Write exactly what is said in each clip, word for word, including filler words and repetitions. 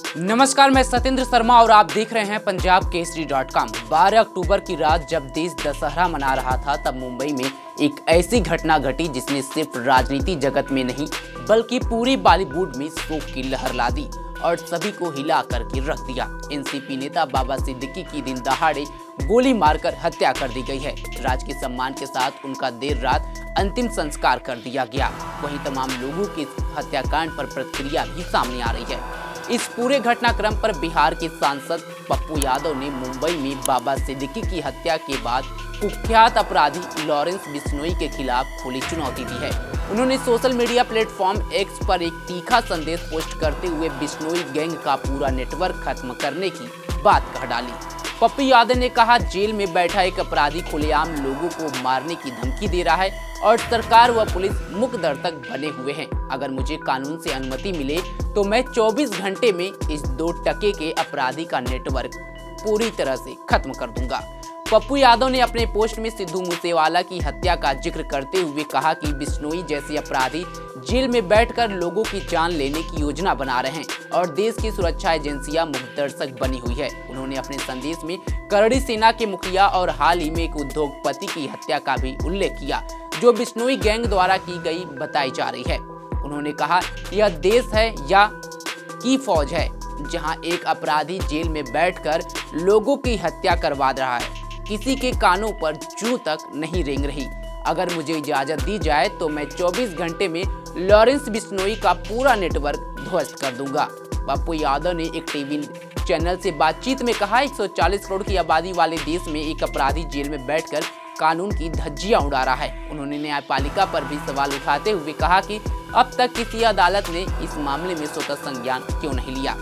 नमस्कार, मैं सत्येंद्र शर्मा और आप देख रहे हैं पंजाब केसरी डॉट कॉम। बारह अक्टूबर की रात जब देश दशहरा मना रहा था, तब मुंबई में एक ऐसी घटना घटी जिसने सिर्फ राजनीति जगत में नहीं बल्कि पूरी बॉलीवुड में शोक की लहर ला दी और सभी को हिला करके रख दिया। एनसीपी नेता बाबा सिद्दीकी की दिन दहाड़े गोली मारकर हत्या कर दी गई है। राजकीय सम्मान के साथ उनका देर रात अंतिम संस्कार कर दिया गया। वहीं तमाम लोगों के हत्याकांड पर प्रतिक्रिया भी सामने आ रही है। इस पूरे घटनाक्रम पर बिहार के सांसद पप्पू यादव ने मुंबई में बाबा सिद्दीकी की हत्या के बाद कुख्यात अपराधी लॉरेंस बिश्नोई के खिलाफ खुली चुनौती दी है। उन्होंने सोशल मीडिया प्लेटफॉर्म एक्स पर एक तीखा संदेश पोस्ट करते हुए बिश्नोई गैंग का पूरा नेटवर्क खत्म करने की बात कह डाली। पप्पू यादव ने कहा, जेल में बैठा एक अपराधी खुलेआम लोगों को मारने की धमकी दे रहा है और सरकार व पुलिस मुख दर्शक बने हुए हैं। अगर मुझे कानून से अनुमति मिले तो मैं चौबीस घंटे में इस दो टके के अपराधी का नेटवर्क पूरी तरह से खत्म कर दूंगा। पप्पू यादव ने अपने पोस्ट में सिद्धू मूसेवाला की हत्या का जिक्र करते हुए कहा कि बिश्नोई जैसे अपराधी जेल में बैठकर लोगों की जान लेने की योजना बना रहे हैं और देश की सुरक्षा एजेंसियां मुखदर्शक बनी हुई है। उन्होंने अपने संदेश में करड़ी सेना के मुखिया और हाल ही में एक उद्योगपति की हत्या का भी उल्लेख किया, जो बिश्नोई गैंग द्वारा की गई बताई जा रही है। उन्होंने कहा, यह देश है या की फौज है जहां एक अपराधी जेल में बैठकर लोगों की हत्या करवा रहा है। किसी के कानों पर जूं तक नहीं रेंग रही। अगर मुझे इजाजत दी जाए तो मैं चौबीस घंटे में लॉरेंस बिश्नोई का पूरा नेटवर्क ध्वस्त कर दूंगा। पप्पू यादव ने एक टीवी चैनल से बातचीत में कहा, एक सौ चालीस करोड़ की आबादी वाले देश में एक अपराधी जेल में बैठकर कानून की धज्जियां उड़ा रहा है। उन्होंने न्यायपालिका पर भी सवाल उठाते हुए कहा कि अब तक किसी अदालत ने इस मामले में स्वतः संज्ञान क्यों नहीं लिया।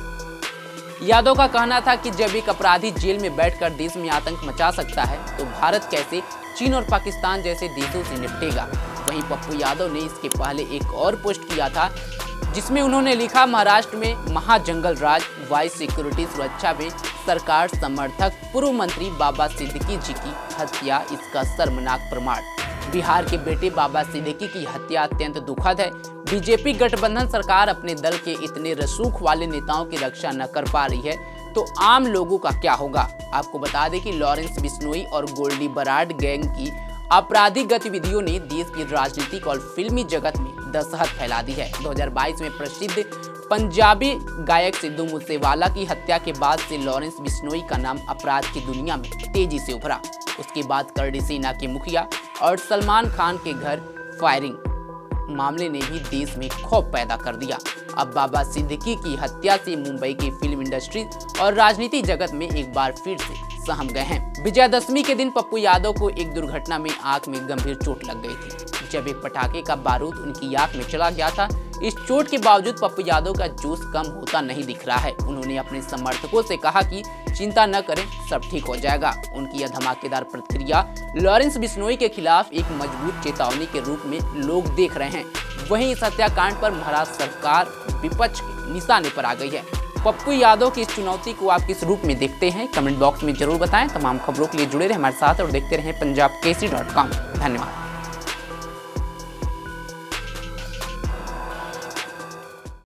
यादव का कहना था कि जब एक अपराधी जेल में बैठकर देश में आतंक मचा सकता है तो भारत कैसे चीन और पाकिस्तान जैसे देशों से निपटेगा। वहीं पप्पू यादव ने इसके पहले एक और पोस्ट किया था जिसमें उन्होंने लिखा, महाराष्ट्र में महाजंगल राज, वाइस सिक्योरिटी सुरक्षा में सरकार समर्थक पूर्व मंत्री बाबा सिद्दीकी जी की हत्या इसका शर्मनाक प्रमाण। बिहार के बेटे बाबा सिद्दीकी की हत्या अत्यंत दुखद है। बीजेपी गठबंधन सरकार अपने दल के इतने रसूख वाले नेताओं की रक्षा न कर पा रही है तो आम लोगों का क्या होगा। आपको बता दें कि लॉरेंस बिश्नोई और गोल्डी बराड गैंग की आपराधिक गतिविधियों ने देश की राजनीतिक और फिल्मी जगत में दहशत फैला दी है। दो हज़ार बाईस में प्रसिद्ध पंजाबी गायक सिद्धू मूसेवाला की हत्या के बाद से लॉरेंस बिश्नोई का नाम अपराध की दुनिया में तेजी से उभरा। उसके बाद करड़ी सेना के मुखिया और सलमान खान के घर फायरिंग मामले ने भी देश में खौफ पैदा कर दिया। अब बाबा सिद्दीकी की हत्या से मुंबई की फिल्म इंडस्ट्री और राजनीति जगत में एक बार फिर से सहम गए हैं। विजयादशमी के दिन पप्पू यादव को एक दुर्घटना में आंख में गंभीर चोट लग गई थी, जब एक पटाखे का बारूद उनकी आंख में चला गया था। इस चोट के बावजूद पप्पू यादव का जोश कम होता नहीं दिख रहा है। उन्होंने अपने समर्थकों से कहा कि चिंता न करें, सब ठीक हो जाएगा। उनकी यह धमाकेदार प्रतिक्रिया लॉरेंस बिश्नोई के खिलाफ एक मजबूत चेतावनी के रूप में लोग देख रहे हैं। वहीं इस हत्याकांड पर महाराष्ट्र सरकार विपक्ष के निशाने पर आ गई है। पप्पू यादव की इस चुनौती को आप किस रूप में देखते हैं, कमेंट बॉक्स में जरूर बताएं। तमाम खबरों के लिए जुड़े रहे हमारे साथ और देखते रहें पंजाब केसरी डॉट कॉम। धन्यवाद।